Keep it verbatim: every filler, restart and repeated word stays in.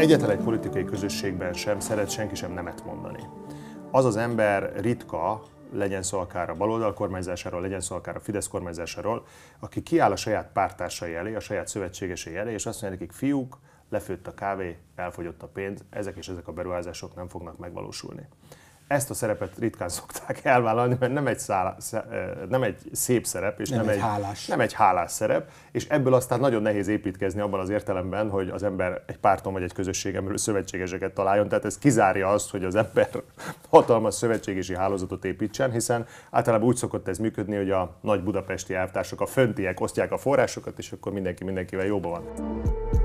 Egyetlen egy politikai közösségben sem szeret senki sem nemet mondani. Az az ember ritka, legyen szó akár a baloldal kormányzásáról, legyen szó akár a Fidesz kormányzásáról, aki kiáll a saját párttársai elé, a saját szövetségesei elé, és azt mondja nekik, fiúk, lefőtt a kávé, elfogyott a pénz, ezek és ezek a beruházások nem fognak megvalósulni. Ezt a szerepet ritkán szokták elvállalni, mert nem egy, szála, nem egy szép szerep, és nem, nem, egy egy, hálás. nem egy hálás szerep, és ebből aztán nagyon nehéz építkezni abban az értelemben, hogy az ember egy párton vagy egy közösségen belül szövetségeseket találjon, tehát ez kizárja azt, hogy az ember hatalmas szövetségesi hálózatot építsen, hiszen általában úgy szokott ez működni, hogy a nagy budapesti elvtársak, a föntiek osztják a forrásokat, és akkor mindenki mindenkivel jóban van.